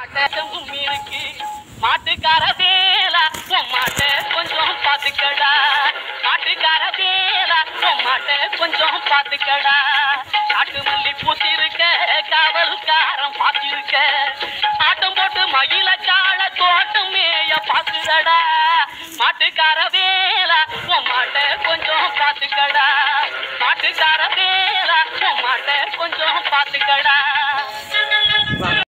இருக்கு மாட்டுக்கார வேலா உன் மாட்டை கொஞ்சம் பாத்துக்கடா மாட்டுக்கார வேலா உன் மாட்டை கொஞ்சம் பாத்துக்கடா காட்டு மல்லி பூத்திருக்க காவல்காரன் பாத்திருக்க ஆட்டம் போட்டு மகிழ கால தோட்டம் மேய பாத்துடா மாட்டுக்கார வேலா உன் மாட்டை கொஞ்சம் பாத்துக்கடா மாட்டுக்கார வேலா உன் மாட்டை கொஞ்சம் பாத்துக்கடா